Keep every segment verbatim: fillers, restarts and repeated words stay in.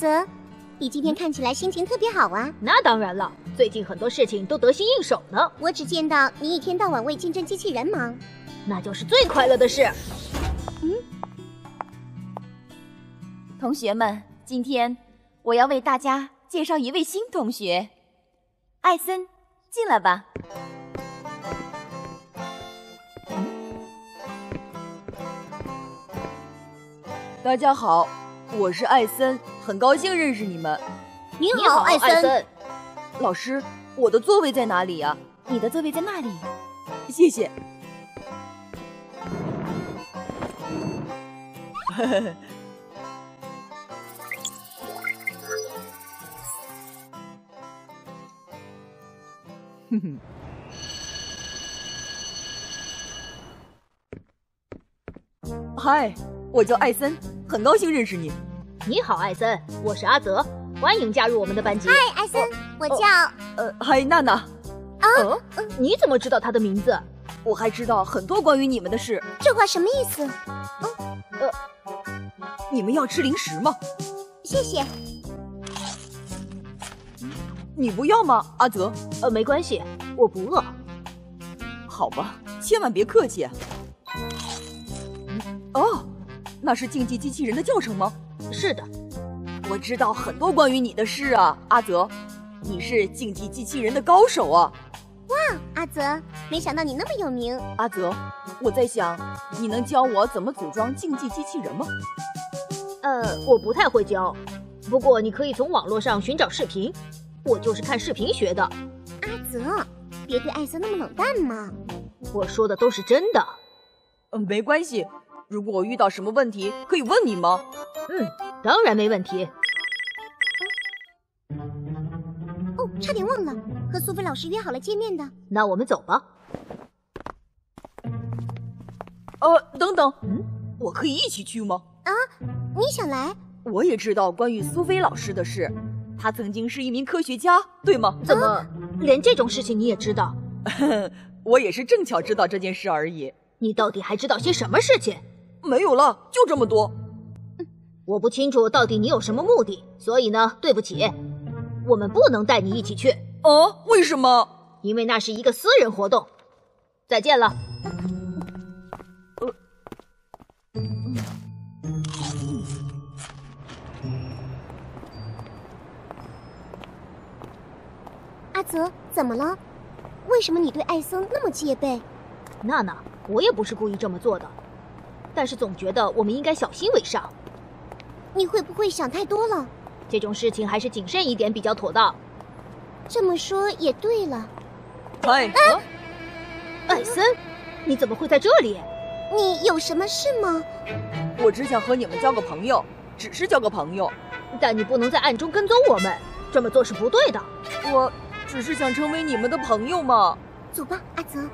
泽，你今天看起来心情特别好啊。 那当然了，最近很多事情都得心应手呢。 我只见到你一天到晚为竞争机器人忙， 那就是最快乐的事。 嗯， 同学们，今天我要为大家介绍一位新同学，艾森，进来吧。 大家好，我是艾森，很高兴认识你们。 你好，艾森。 艾森。 老师，我的座位在哪里呀？ 你的座位在那里。 谢谢。呵呵呵。哼哼。嗨，我叫艾森，很高兴认识你。 你好，艾森，我是阿泽，欢迎加入我们的班级。 嗨，艾森，我叫…… 呃，嗨，娜娜。 啊， 呃，你怎么知道他的名字？ 我还知道很多关于你们的事。 这话什么意思？ 嗯，呃，你们要吃零食吗？ 谢谢。 你不要吗，阿泽？ 呃，没关系，我不饿。 好吧，千万别客气。哦，那是竞技机器人的教程吗？ 是的， 我知道很多关于你的事啊，阿泽，你是竞技机器人的高手啊！ 哇，阿泽，没想到你那么有名。 阿泽，我在想，你能教我怎么组装竞技机器人吗？ 呃，我不太会教，不过你可以从网络上寻找视频，我就是看视频学的。 阿泽，别对艾森那么冷淡嘛。 我说的都是真的。 嗯，没关系。如果我遇到什么问题，可以问你吗？ 嗯，当然没问题。 哦，差点忘了，和苏菲老师约好了见面的。 那我们走吧。 呃，等等，嗯，我可以一起去吗？ 啊，你想来？ 我也知道关于苏菲老师的事，她曾经是一名科学家，对吗？ 怎么，啊、连这种事情你也知道？ 我也是正巧知道这件事而已。 你到底还知道些什么事情？ 没有了，就这么多。 我不清楚到底你有什么目的，所以呢，对不起，我们不能带你一起去。 哦，为什么？ 因为那是一个私人活动。再见了。 呃， 阿泽，怎么了？为什么你对艾森那么戒备？ 娜娜，我也不是故意这么做的，但是总觉得我们应该小心为上。 你会不会想太多了？ 这种事情还是谨慎一点比较妥当。 这么说也对了。 嗨， 啊， 艾森，你怎么会在这里？ 你有什么事吗？ 我只想和你们交个朋友，只是交个朋友。 但你不能在暗中跟踪我们，这么做是不对的。 我只是想成为你们的朋友嘛。 走吧，阿泽。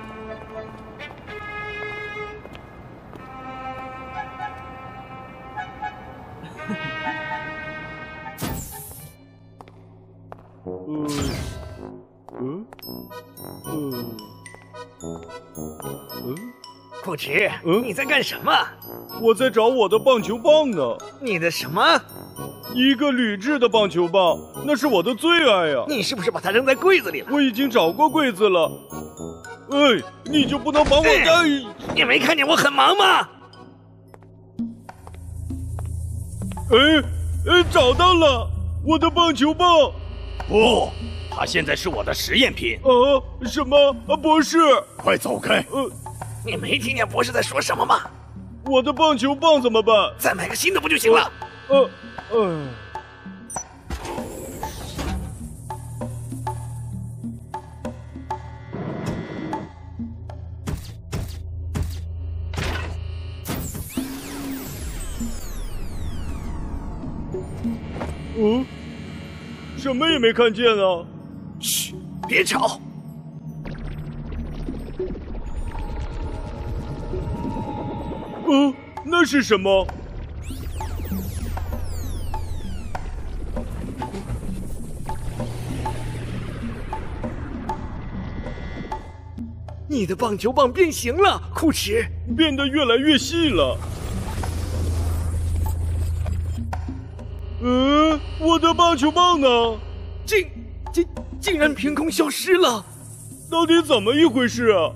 嗯嗯嗯嗯， 库池， 嗯， 你在干什么？ 我在找我的棒球棒呢。 你的什么？ 一个铝制的棒球棒，那是我的最爱呀、啊。 你是不是把它扔在柜子里了？ 我已经找过柜子了。哎，你就不能帮我带、哎？ 你没看见我很忙吗？ 哎哎，找到了我的棒球棒。 不，它现在是我的实验品。 啊，什么？啊，博士， 快走开！ 呃， 你没听见博士在说什么吗？ 我的棒球棒怎么办？ 再买个新的不就行了？ 呃，呃。嗯，什么也没看见啊！ 嘘，别吵。 嗯，那是什么？ 你的棒球棒变形了，库池， 变得越来越细了。嗯。 我的棒球棒呢？ 竟竟竟然凭空消失了！ 到底怎么一回事啊？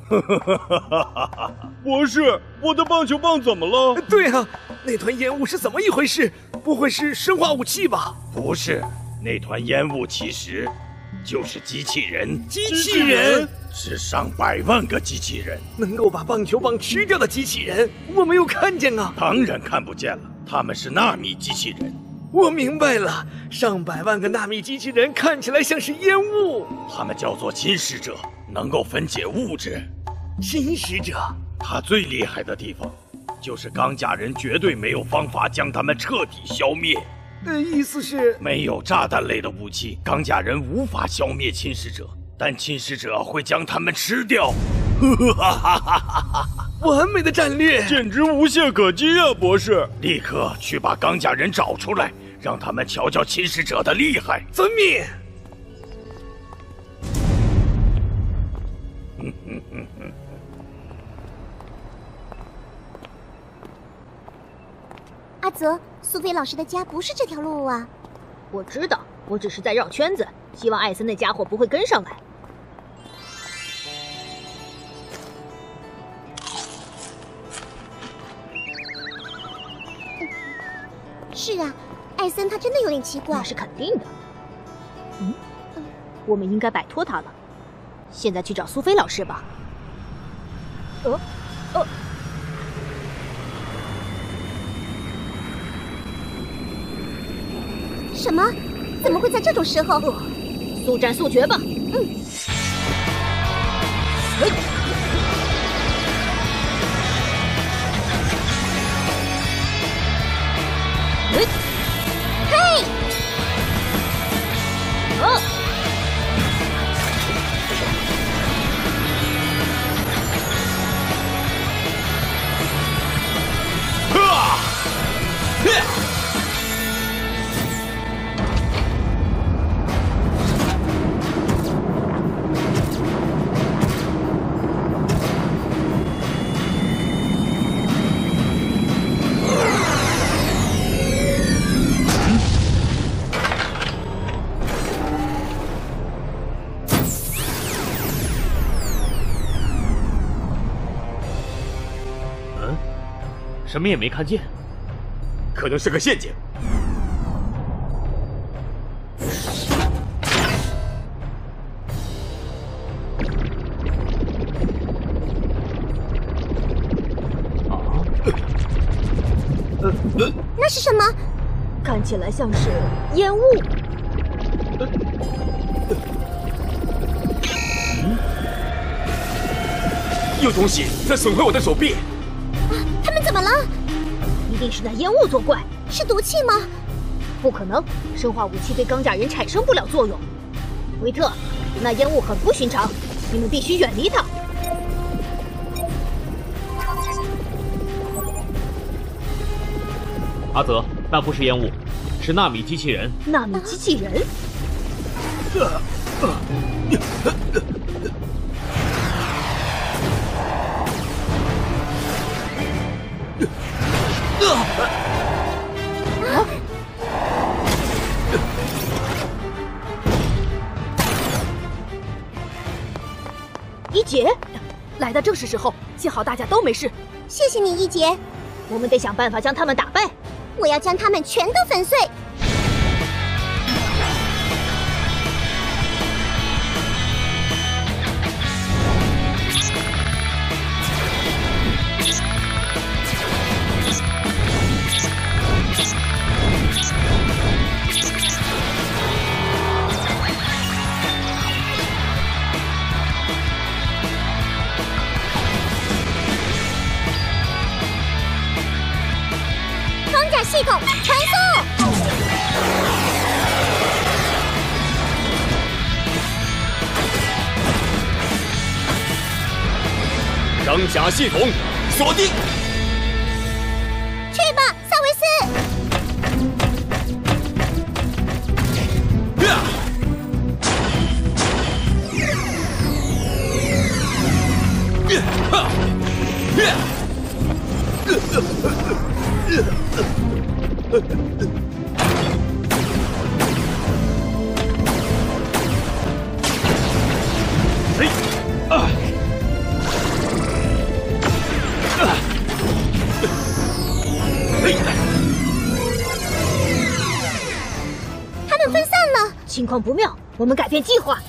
博士，我的棒球棒怎么了？ 对啊，那团烟雾是怎么一回事？不会是生化武器吧？ 不是，那团烟雾其实就是机器人。 机器人是上百万个机器人， 能够把棒球棒吃掉的机器人，我没有看见啊。 当然看不见了，他们是纳米机器人。 我明白了，上百万个纳米机器人看起来像是烟雾。 他们叫做侵蚀者，能够分解物质。 侵蚀者， 他最厉害的地方，就是钢甲人绝对没有方法将他们彻底消灭。 呃，意思是没有炸弹类的武器，钢甲人无法消灭侵蚀者，但侵蚀者会将他们吃掉。 完美的战略， 简直无懈可击啊，博士！ 立刻去把钢甲人找出来，让他们瞧瞧侵蚀者的厉害。 遵命。 阿泽，苏菲老师的家不是这条路啊。 我知道，我只是在绕圈子，希望艾森那家伙不会跟上来。 是啊，艾森他真的有点奇怪。 那是肯定的。嗯，我们应该摆脱他了。现在去找苏菲老师吧。呃，呃。 什么？怎么会在这种时候？ 呃、速战速决吧。嗯。喂。喂。 嘿。 哦。 啊！ 什么也没看见， 可能是个陷阱。 啊？ 呃呃，那是什么？ 看起来像是烟雾。 呃嗯？ 有东西在损坏我的手臂。 他们怎么了？ 一定是那烟雾作怪。 是毒气吗？ 不可能，生化武器对钢甲人产生不了作用。维特，那烟雾很不寻常，你们必须远离它。 阿泽，那不是烟雾，是纳米机器人。 纳米机器人？ 呃呃啊！一姐， 来的正是时候，幸好大家都没事。 谢谢你，一姐。 我们得想办法将他们打败。 我要将他们全都粉碎。系统传送， 装甲系统锁定。 去吧，萨维斯！ 啊！哈！ 况不妙，我们改变计划。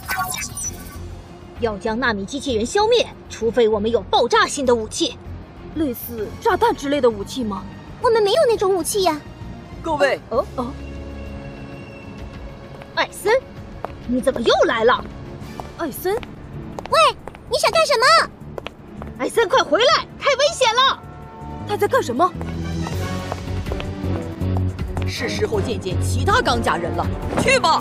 要将纳米机器人消灭，除非我们有爆炸性的武器， 类似炸弹之类的武器吗？ 我们没有那种武器呀。 各位，哦哦， 艾森，你怎么又来了？ 艾森， 喂，你想干什么？ 艾森，快回来，太危险了！ 他在干什么？是时候见见其他钢甲人了，去吧！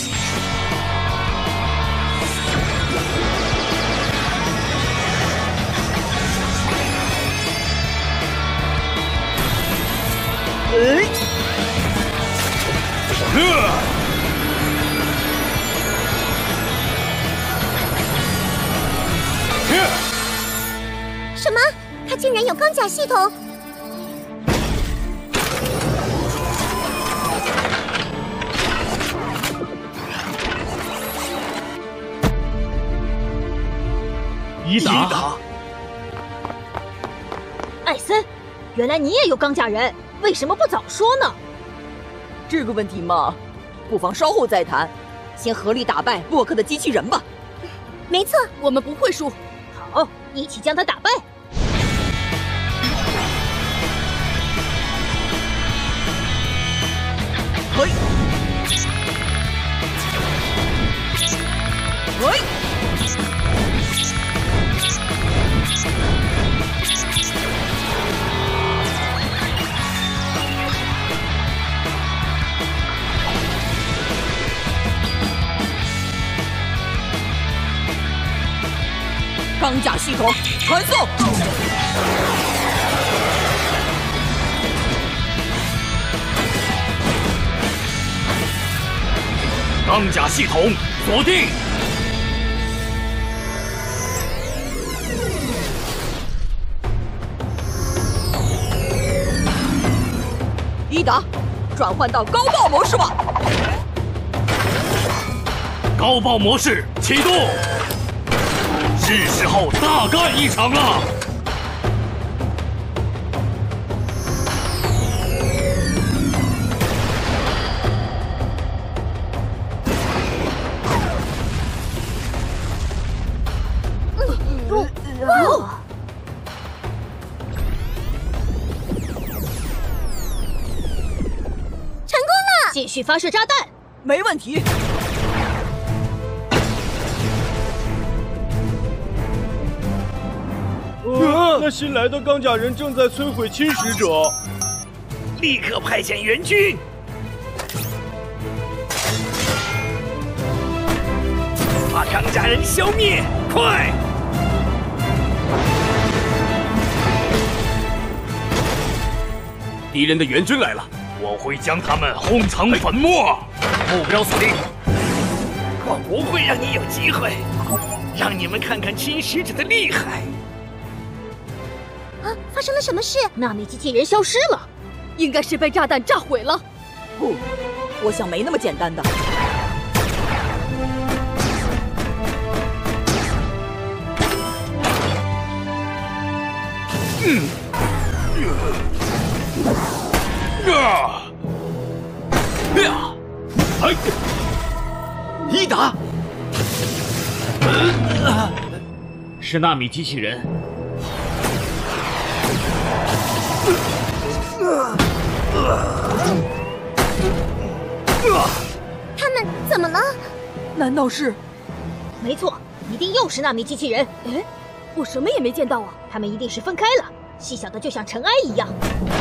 哎， 什么？他竟然有钢甲系统！ 伊达， 艾森，原来你也有钢甲人，为什么不早说呢？ 这个问题嘛，不妨稍后再谈，先合力打败洛克的机器人吧。 没错， 我们不会输。 好，一起将他打败。 嘿，嘿。钢甲系统传送。 钢甲系统锁定。 伊达，转换到高爆模式吧。 高爆模式启动。是时候大干一场了！ 成功了！ 继续发射炸弹， 没问题。 呃，那新来的钢甲人正在摧毁侵蚀者， 立刻派遣援军！把钢甲人消灭！快！ 敌人的援军来了，我会将他们轰成粉末。目标锁定。 我不会让你有机会，让你们看看侵蚀者的厉害。 啊！发生了什么事？ 纳米机器人消失了， 应该是被炸弹炸毁了。不，我想没那么简单的。 嗯。啊！呀！哎！ 伊达， 是纳米机器人。 他们怎么了？ 难道是？ 没错，一定又是纳米机器人。 哎，我什么也没见到啊！ 他们一定是分开了，细小的就像尘埃一样。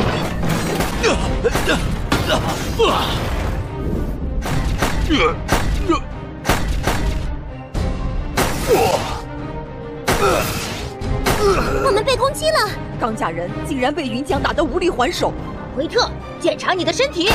我们被攻击了！ 钢甲人竟然被云桨打得无力还手。 维特，检查你的身体。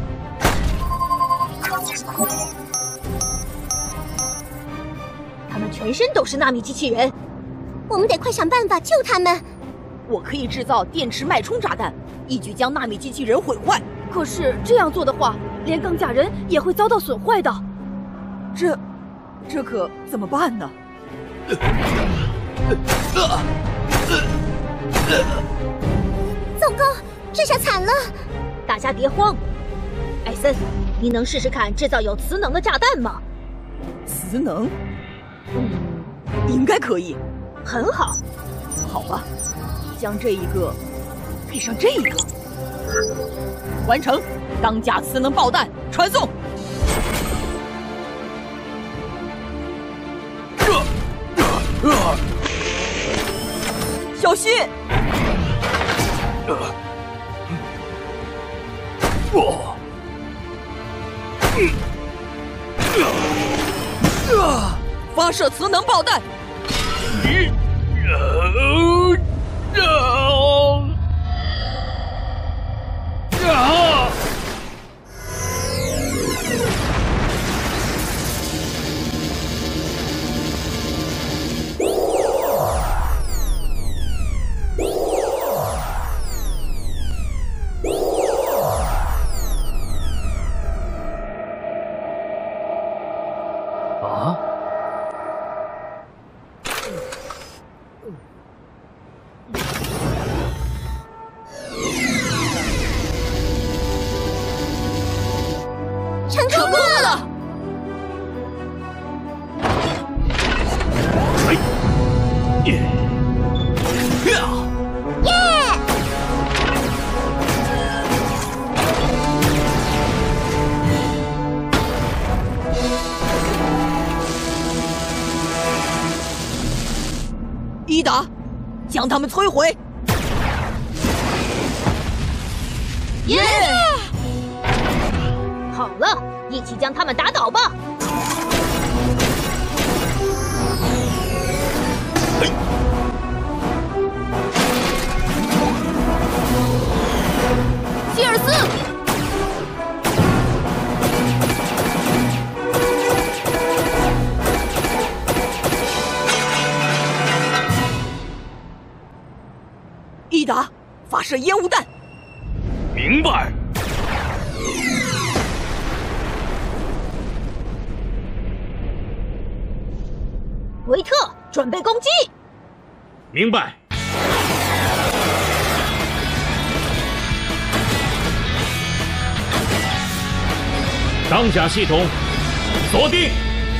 他们全身都是纳米机器人， 我们得快想办法救他们。 我可以制造电池脉冲炸弹，一举将纳米机器人毁坏。 可是这样做的话，连钢甲人也会遭到损坏的。 这，这可怎么办呢？ 糟糕，这下惨了！ 大家别慌， 艾森，你能试试看制造有磁能的炸弹吗？ 磁能？嗯，应该可以。 很好。 好吧，将这一个配上这一个，完成钢架磁能爆弹传送。呃呃、小心！呃哦，嗯，呃，发射磁能爆弹！你，呃，啊，啊！ 啊！ 成功了！ 哎，耶！ 耶！ 伊达，将他们摧毁！ 耶！好了，一起将他们打倒吧！希尔斯， 伊达，发射烟雾弹。 明白。 维特，准备攻击！ 明白。钢甲系统锁定。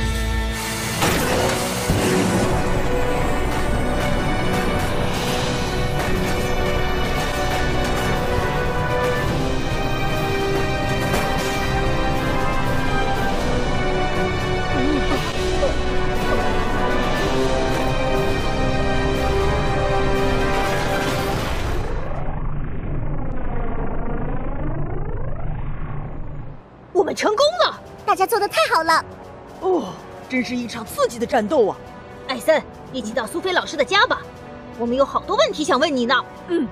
我们成功了！ 大家做得太好了！ 哦，真是一场刺激的战斗啊！ 艾森，一起到苏菲老师的家吧，我们有好多问题想问你呢。 嗯。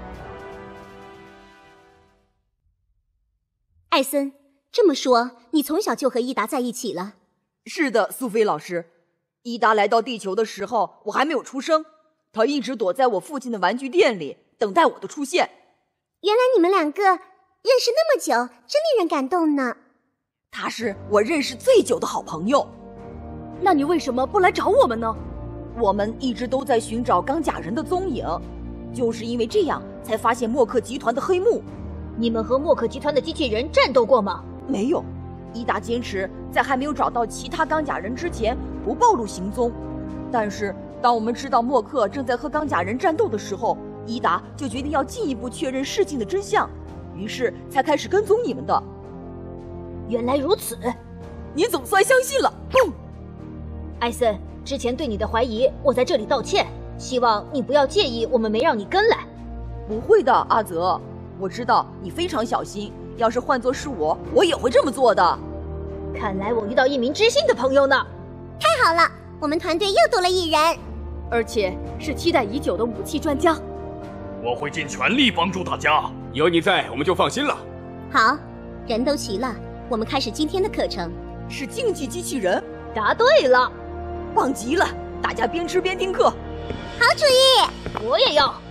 艾森，这么说，你从小就和伊达在一起了？ 是的，苏菲老师。伊达来到地球的时候，我还没有出生，他一直躲在我父亲的玩具店里，等待我的出现。 原来你们两个认识那么久，真令人感动呢。 他是我认识最久的好朋友。 那你为什么不来找我们呢？ 我们一直都在寻找钢甲人的踪影，就是因为这样才发现默克集团的黑幕。 你们和默克集团的机器人战斗过吗？ 没有。伊达坚持在还没有找到其他钢甲人之前不暴露行踪。但是当我们知道默克正在和钢甲人战斗的时候，伊达就决定要进一步确认事情的真相，于是才开始跟踪你们的。 原来如此， 你总算相信了。哼， 艾森，之前对你的怀疑，我在这里道歉，希望你不要介意我们没让你跟来。 不会的，阿泽，我知道你非常小心，要是换作是我，我也会这么做的。 看来我遇到一名知心的朋友呢。 太好了，我们团队又多了一人， 而且是期待已久的武器专家。 我会尽全力帮助大家。 有你在，我们就放心了。 好，人都齐了。我们开始今天的课程， 是竞技机器人。 答对了， 棒极了！大家边吃边听课。 好主意， 我也要。